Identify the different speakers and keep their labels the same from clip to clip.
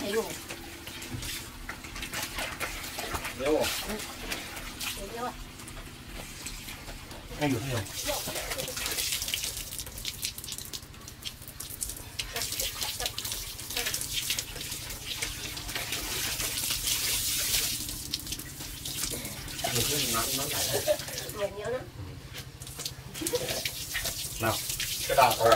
Speaker 1: nhiều.
Speaker 2: Nhiều à?
Speaker 1: Nhiều à?
Speaker 2: Hay được nhiều. Nó chảy đấy.
Speaker 1: Nhiều nhiều lắm.
Speaker 2: Nào, cái đào rồi.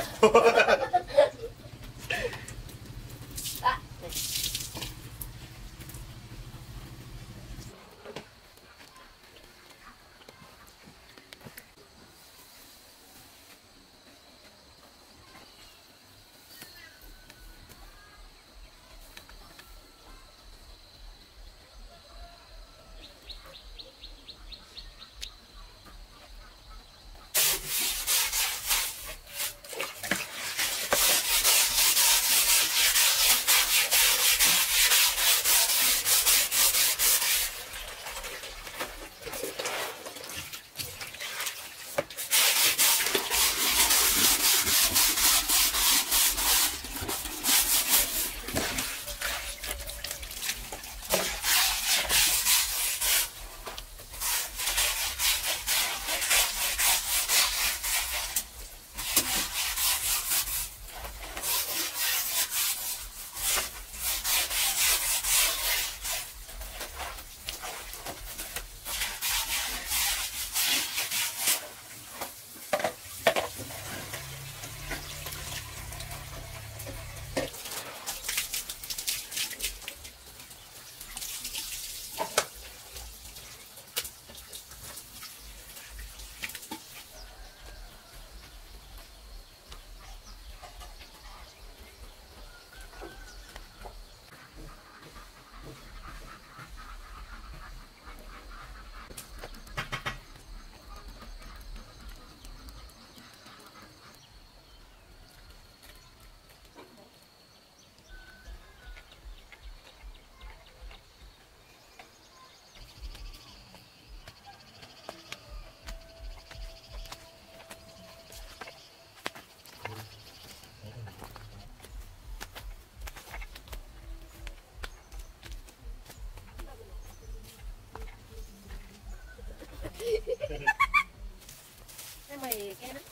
Speaker 1: Cái mì cái đó.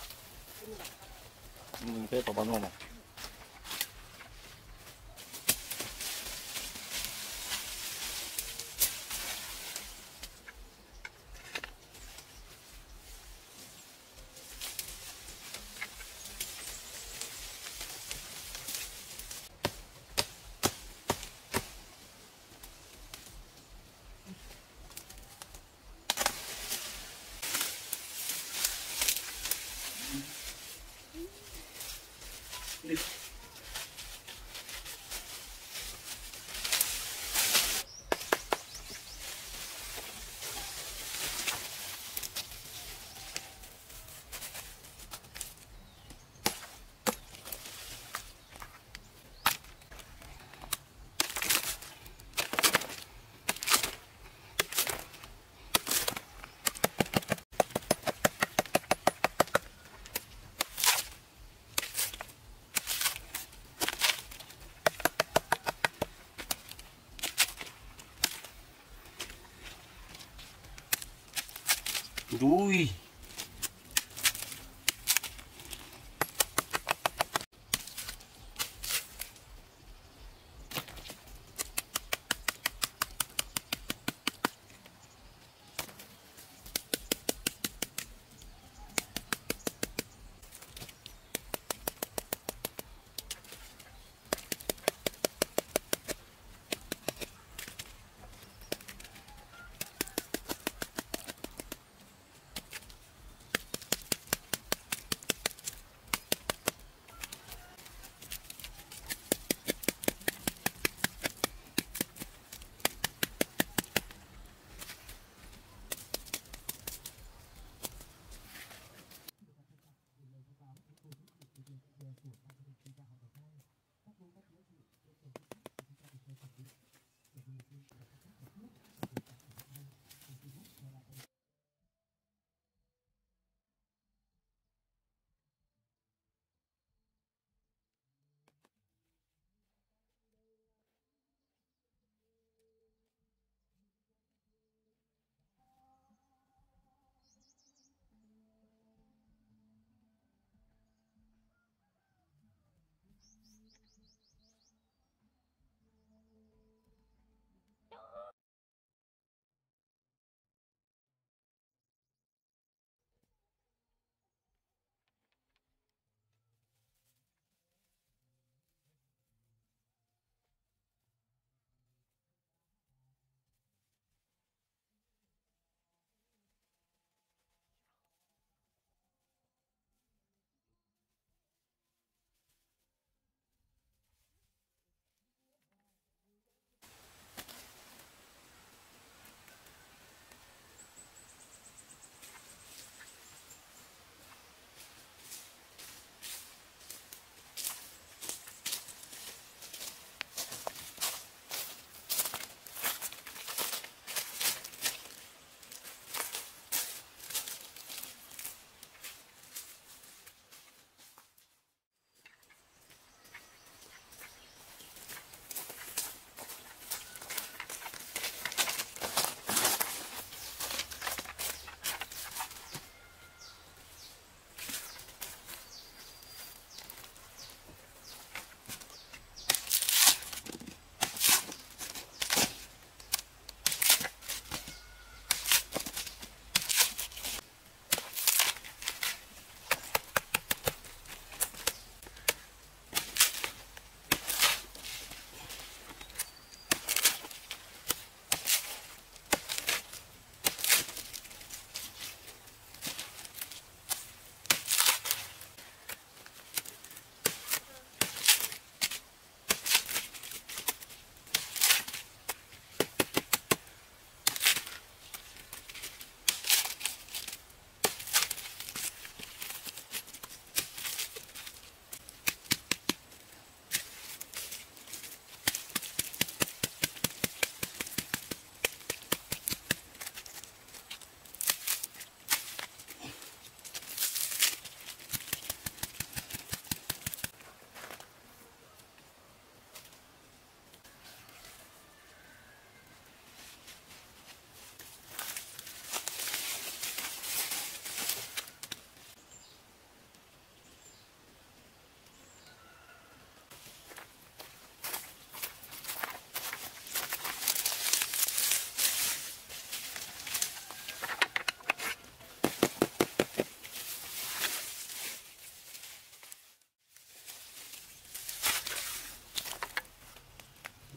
Speaker 2: Cái tổ bóng này. Ui.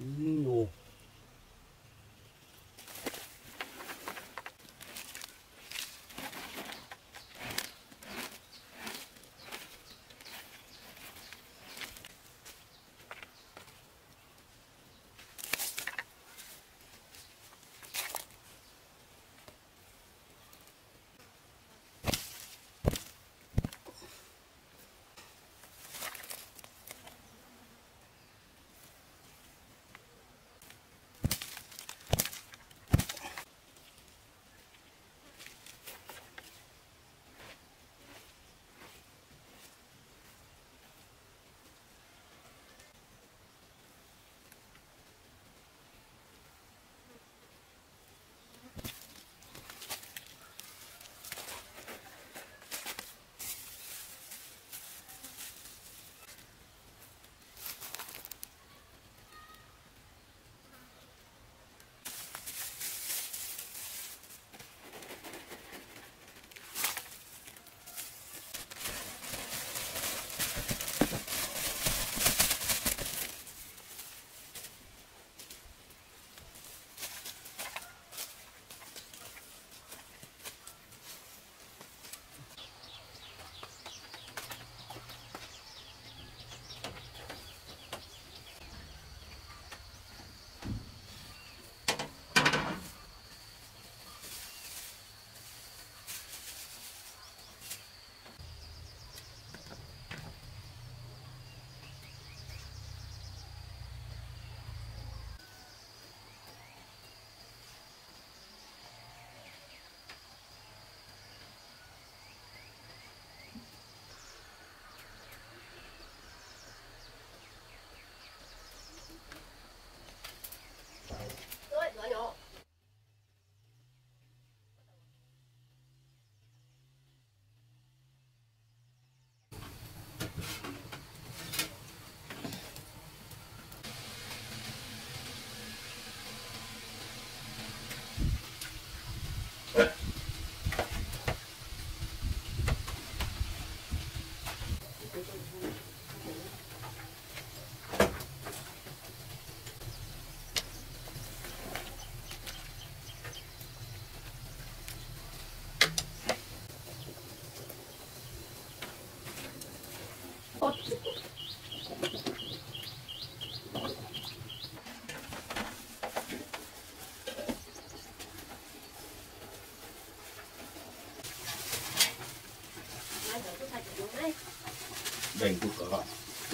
Speaker 2: งูDang Thi Hien.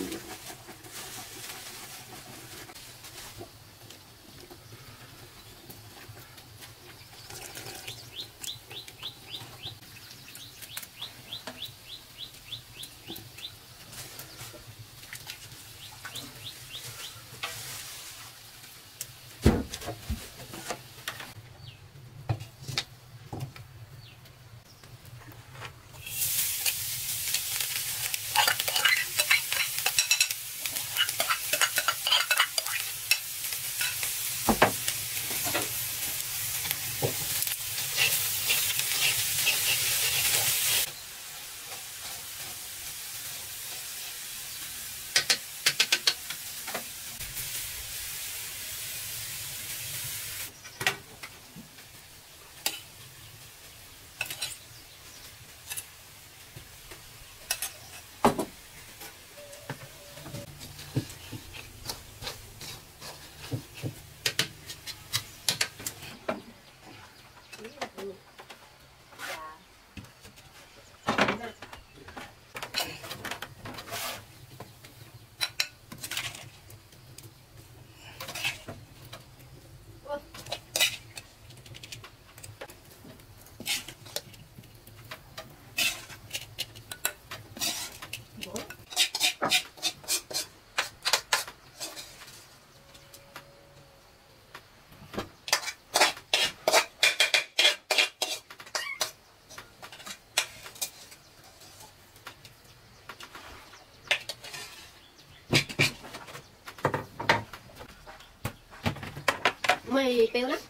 Speaker 1: Mày béo lắm.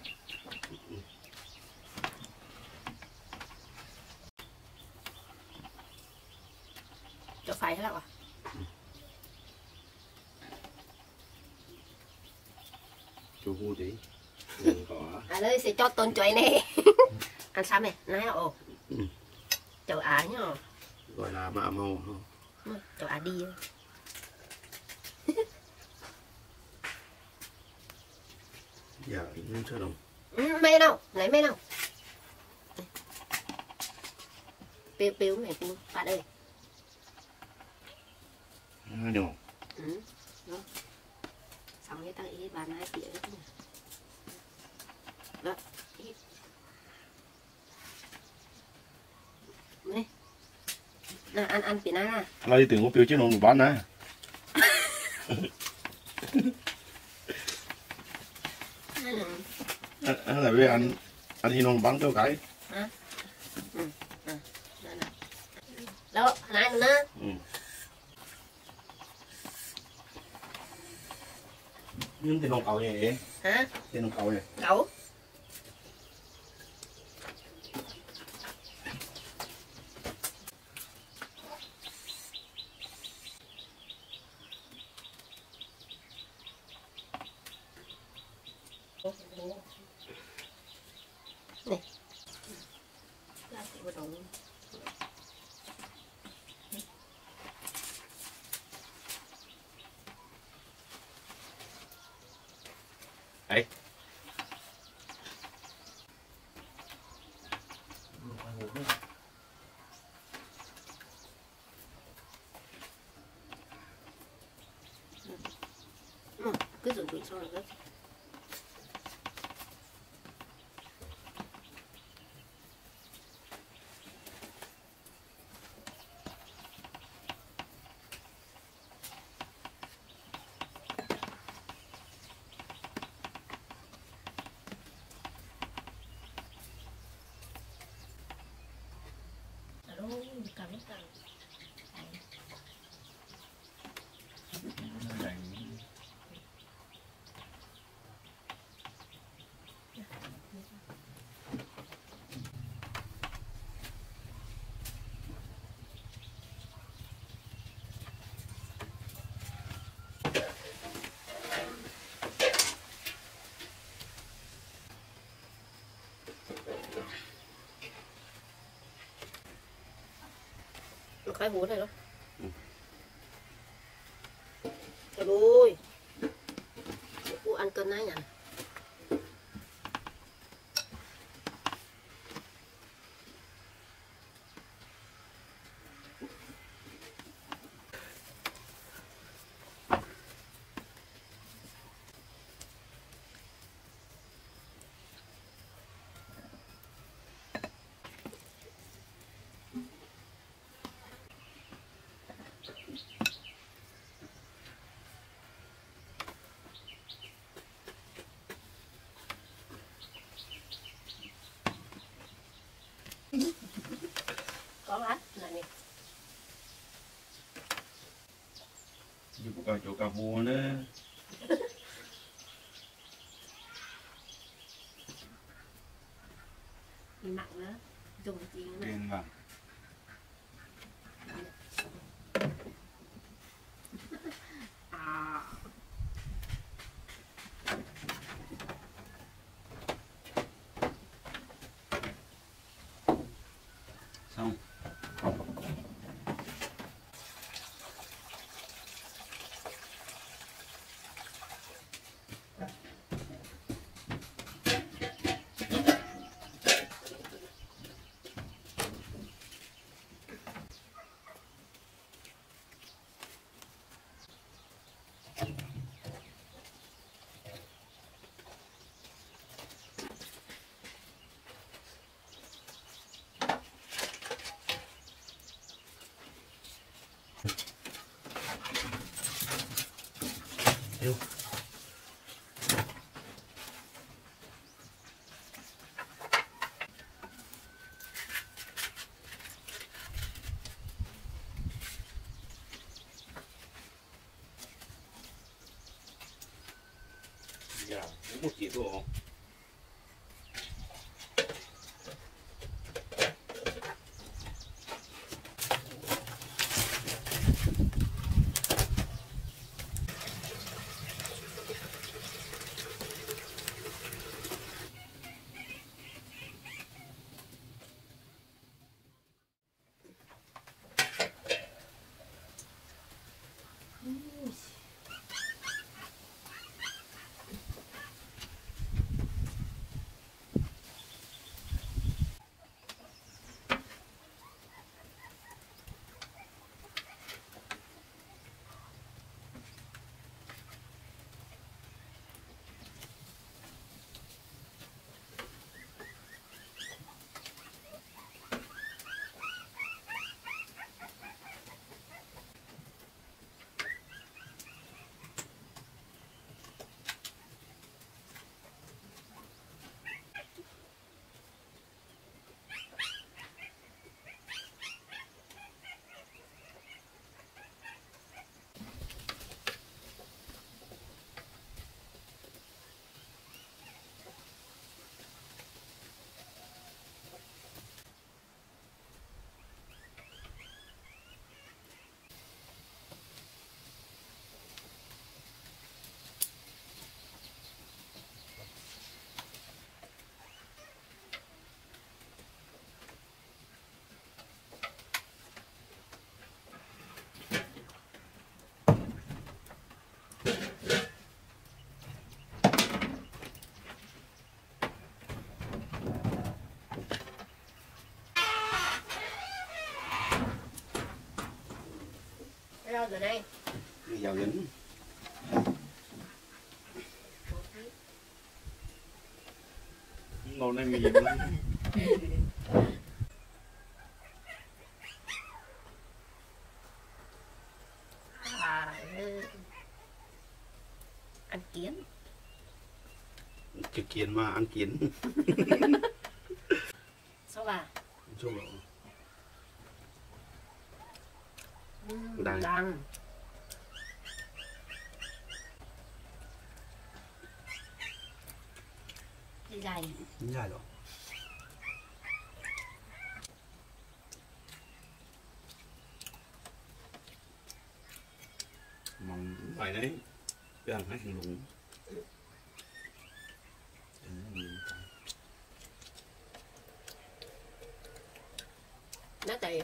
Speaker 1: Chỗ phải thế nào à?
Speaker 3: Chú vui tí. Đừng có.
Speaker 1: À đây sẽ cho tôn chuối nè. Ăn sao mẹ? Nãy ồ. Chầu Á nhá.
Speaker 3: Gọi là mạ màu không?
Speaker 1: Chầu Á đi.
Speaker 3: Dạ, không chơi đâu.
Speaker 1: Mê đâu? Lấy mê đâu? Piu mẹ piu. Bạn ơi.
Speaker 3: Được.
Speaker 1: Đó. Xong cái tăng ý bàn hai tỉa đó. Đó. Đây. Nè, ăn phía nào nè.
Speaker 3: Là đi tưởng có phiếu chứ nó bán nè. Anh là về ăn thì nó bán cho cái.
Speaker 1: Hả? Đâu, nãy nữa.
Speaker 3: Nhưng thì nó cầu vậy.
Speaker 1: Hả?
Speaker 3: Thì nó cầu vậy.
Speaker 1: Cậu. Này. Ra cái vào đầu.
Speaker 3: Ấy.
Speaker 1: Cứ dùng đuổi xong rồi đó. Cảm ơn cảm. Khai hú này đâu. Trời ơi. Cô ăn cơm này nhỉ? Có lát này nè.
Speaker 3: Chứ có cả chỗ cà vua nữa.
Speaker 1: Mặn nữa. Dùng gì nữa.
Speaker 3: Trên vào.
Speaker 1: À.
Speaker 3: Xong. Yêu. Dạ, cũng một chỉ thôi.
Speaker 1: Rau rồi đây.
Speaker 3: Giàu dính. Ngon này mì gì lắm.
Speaker 1: Ăn kiến.
Speaker 3: Cái kiến mà ăn kiến.
Speaker 1: Sao bà?
Speaker 3: Chỗ lộ.
Speaker 1: Đằng. Đằng. Dài.
Speaker 3: Dài rồi. Mong phải đấy. Cái ăn hết đúng.
Speaker 1: Nó tiền.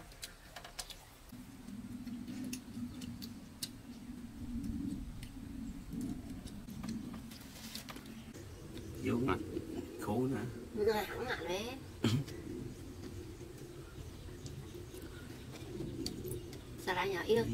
Speaker 3: Vô mặt khổ nè.
Speaker 1: Người không ngại đấy. Sao lại nhỏ yêu?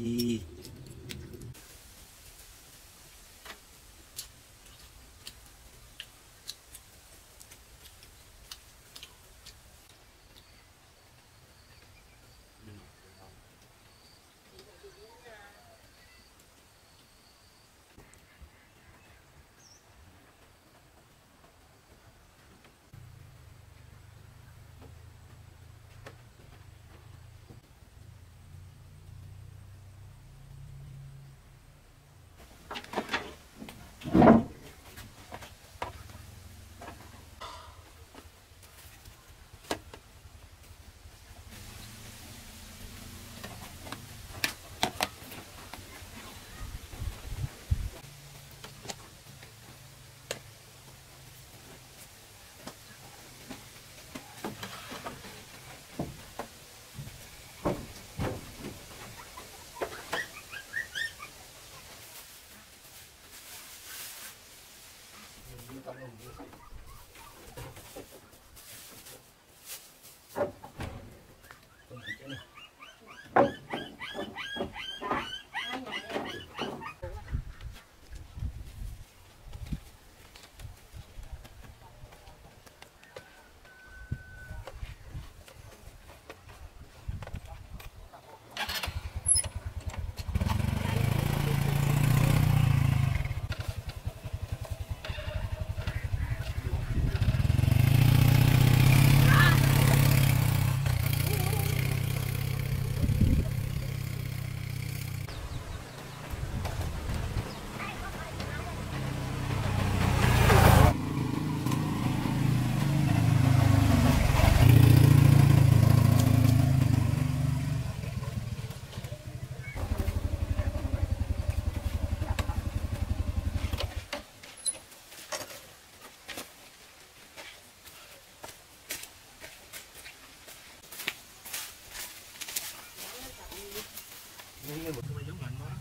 Speaker 3: Nghe một cái giống lạnh quá.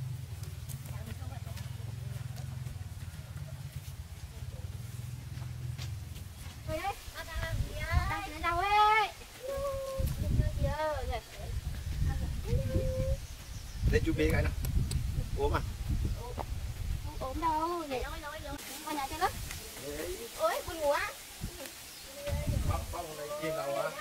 Speaker 3: Để chú bia cái nào. Ốm à?
Speaker 1: Ốm đâu, để qua nhà chơi đó. Ôi, buồn ngủ á.
Speaker 3: Bông này chiên đâu á?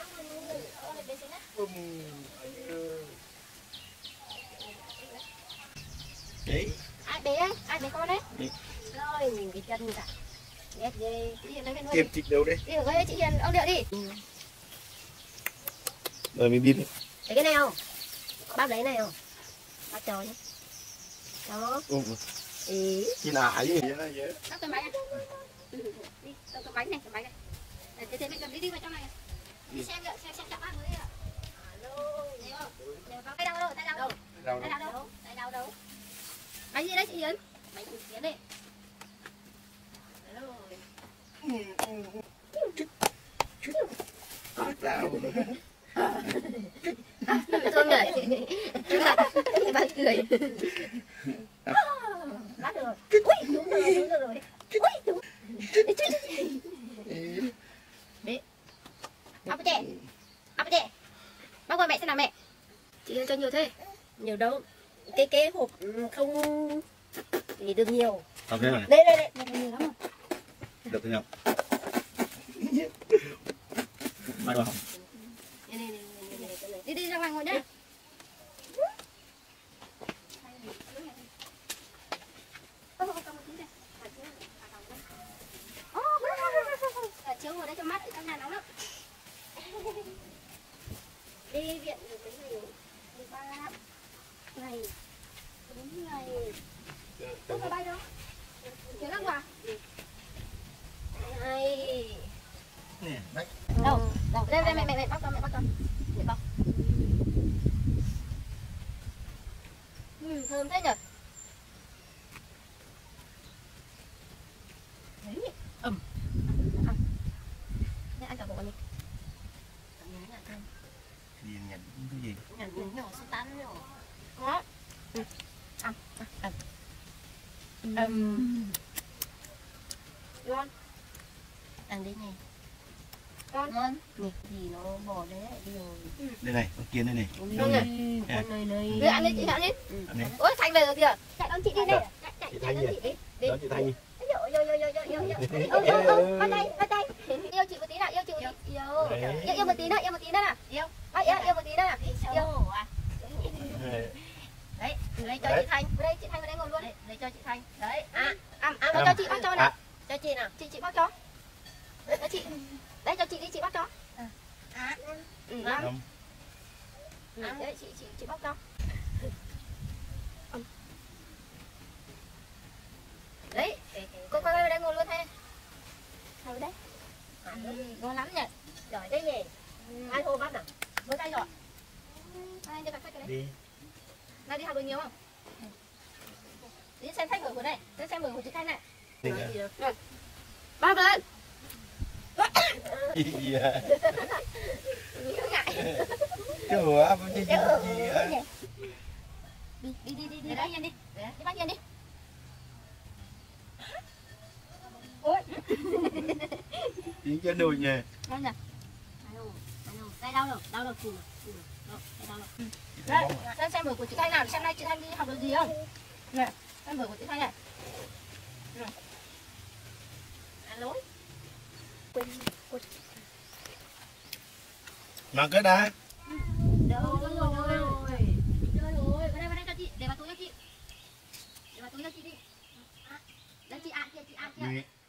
Speaker 3: Chị.
Speaker 1: Ai bế con đấy? Rồi, nhìn cái chân cả. Ghét ghê. Chị Hiền lấy cái nuôi.
Speaker 3: Kịp chị đâu đi.
Speaker 1: Đi rồi, chị Hiền, ông điệu đi.
Speaker 3: Rồi mình biết.
Speaker 1: Lấy cái này không? Bác lấy này không? Bác cho nhé. Đó. Ý.
Speaker 3: Chị nại gì vậy đó vậy?
Speaker 1: Bác cầm bánh à? Đi, cầm bánh này, cầm bánh này. Thế mình cầm đi vào trong này. Đi xem chậm bác mới đi ạ. Alo, thấy không? Tay đau đâu? Tay đau đâu? Tay đau đâu? Tay đau đâu? Bánh gì đấy chị Hiến? Bánh củ kiến đây. Thương người. Bác cười. Bác được rồi. Ui, đúng rồi. Ui, đúng. Đấy. Áp trẻ. Bác ơi mẹ xem nào mẹ. Chị Hiền cho nhiều thế. Nhiều đâu. Cái cái hộp không để được nhiều.
Speaker 3: Không thế này.
Speaker 1: Đây, được nhiều lắm rồi.
Speaker 3: Được thế nào? Mai vào.
Speaker 1: Đi ra ngoài ngồi nhá. Chiếu ngồi đây cho mát, trong nhà nóng lắm. Đi viện được mấy ngày, 3 ngày, 4 ngày. Không phải bay đâu. Chiếu lắm à? Này.
Speaker 2: Nè, đấy.
Speaker 1: Đâu? Đây mẹ bắt con. Để bóc. Thơm thế nhỉ? Đấy. Nè, ăn cả bộ này.
Speaker 2: Gì nhận cái gì?
Speaker 1: Nhận nhỏ số 8 nhỏ. Đó. Ngon. Ăn đi này. Ngon. Nè, thì nó bò đấy đi rồi.
Speaker 2: Đây này, con kia đây này.
Speaker 1: Đâu nhỉ? Đưa ăn đi chị, ăn đi. Ôi Thanh về rồi kìa. Chạy đón chị đi đây. Chạy đón chị đi.
Speaker 2: Đón chị Thanh đi.
Speaker 1: Bắt tay. Yêu chị một tí nào, yêu chị một tí. Yêu một tí nữa nào. Yêu một tí nữa nào. Yêu. Đấy, lấy cho chị Thanh. Đây chị Thanh vào đây ngồi luôn. Lấy cho chị Thanh. Đấy. Cho chị bác cho nào. Cho chị nào. Chị bác cho. Cho chị. Đấy cho chị đi, chị bác cho. Đấy chị bác cho. Đấy, cô quay vào đây ngồi luôn thế. Ngồi đấy. Ngon lắm nhỉ. Giỏi đấy nhỉ. Ai hô bắt nào? Với tay rồi. Ai cho cặp sách cái đấy.
Speaker 2: Đi.
Speaker 1: Nay đi học được nhiều không? Đi xem sách vở của này, xem vở của chị Thanh này. Bao lên.
Speaker 2: Gì à?
Speaker 1: Nhớ ngại.
Speaker 2: Trời ơi, bao nhiêu gì à?
Speaker 1: Đi đấy Nhiên đi. Đi bắt Nhiên đi. Ôi.
Speaker 2: Tiếng cho đùi nhỉ.
Speaker 1: Ngon nhỉ? Đây đau rồi. Đây, xem vở của chị Thanh nào, xem nay chị Thanh đi học được gì không? Nè, xem vở của chị Thanh này. Lỗi. Quên.
Speaker 2: Mặc cái đã.
Speaker 1: Đâu rồi. Vào đây cho chị, để vào túi cho chị. Để vào túi cho chị đi. Đây chị ạ, kia.
Speaker 2: Đi.